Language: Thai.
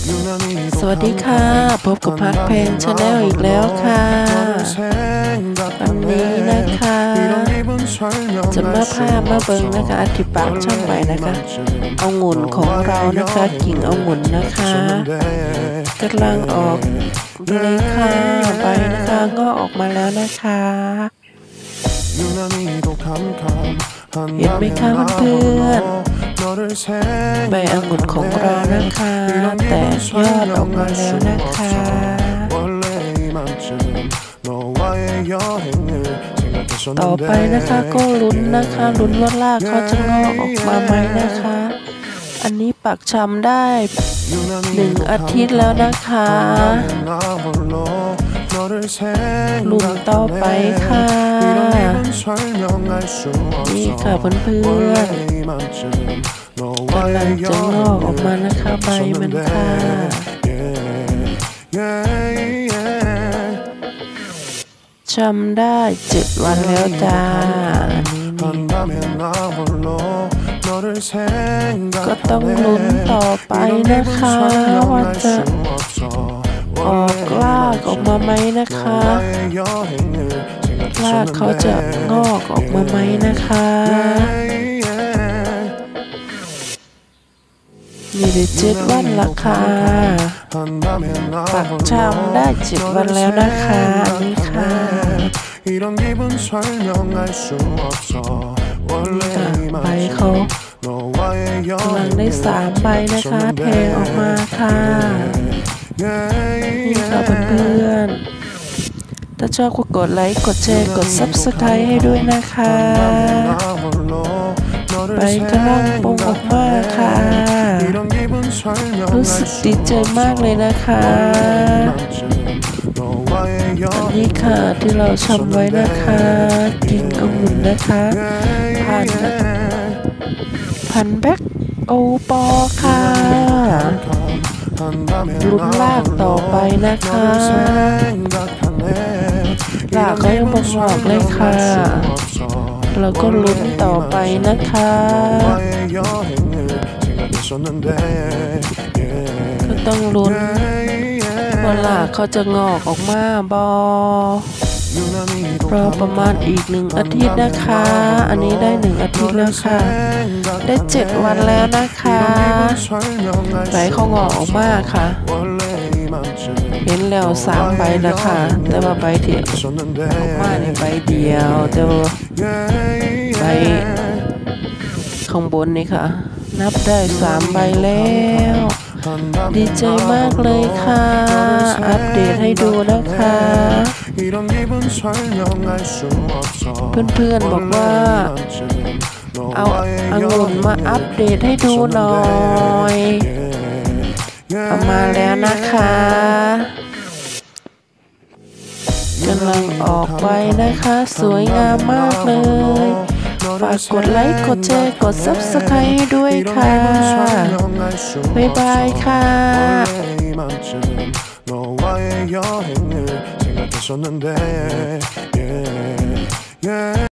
สวัสดีค่ะพบกับพักเพลงชาแนลอีกแล้วค่ะวันนี้นะคะจะมาเบิ่งนะคะอธิบายช่องใหม่นะคะเอางุ่นของเรานะคะกิ่งเอางุ่นนะคะกำลังออกเลยค่ะใบนะคะก็ออกมาแล้วนะคะเห็นไหมคะเพื่อนใบองุ่นของเรานะคะแตกยอดออกมาแล้วนะคะต่อไปนะคะก็ลุ้นว่ารากเขาจะงอกออกมาไหมนะคะอันนี้ปักชำได้1 อาทิตย์แล้วนะคะลุ้นต่อไปค่ะนี่ค่ะเพื่อนๆกำลังจะงอกออกมานะคะใบมันค่ะชำได้7 วันแล้วจ้าก็ต้องลุ้นต่อไปนะคะว่าจะออกรากออกมาไหมนะคะรากเขาจะงอกออกมาไหมนะคะมีได้7 วันละค่ะปักชำได้7 วันแล้วนะคะอันนี้ค่ะใบเขากำลังได้3 ใบนะคะแทงออกมาค่ะนี่ค่ะเพื่อนๆถ้าชอบก็กดไลค์กดแชร์กด Subscribe ให้ด้วยนะคะใบกำลังปงออกมาค่ะรู้สึกดีใจมากเลยนะคะอันนี้ค่ะที่เราชำไว้นะคะกิ่งองุ่นนะคะพันแบ็คโอปอค่ะลุ้นลากต่อไปนะคะลากก็ยังบ่งอกเลยค่ะแล้วก็ลุ้นต่อไปนะคะก็ต้องลุ้นว่าลากเขาจะงอกออกมาบอรอประมาณอีก1 อาทิตย์นะคะอันนี้ได้1 อาทิตย์แล้วค่ะได้7 วันแล้วนะคะใบเขางอกออกมาค่ะเห็นแล้ว3 ใบแล้วค่ะแต่ว่าใบที่ออกมาในใบเดียวแต่ว่าใบข้างบนนี่ค่ะนับได้3 ใบแล้วดีใจมากเลยค่ะอัปเดตให้ดูนะคะเพื่อนๆบอกว่าเอาองุ่นมาอัปเดตให้ดูหน่อยเอามาแล้วนะคะกำลังออกไปนะคะสวยงามมากเลยฝากกดไลค์กดแชร์กด Subscribe ให้ด้วยค่ะบ๊ายบายค่ะ